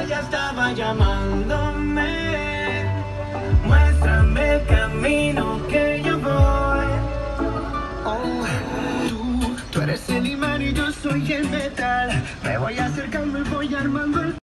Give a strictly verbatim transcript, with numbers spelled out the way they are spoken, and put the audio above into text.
ya estaba llamándome. Muéstrame el camino que yo voy. Oh, tú, tú eres el imán y yo soy el metal. Me voy acercando y voy armando el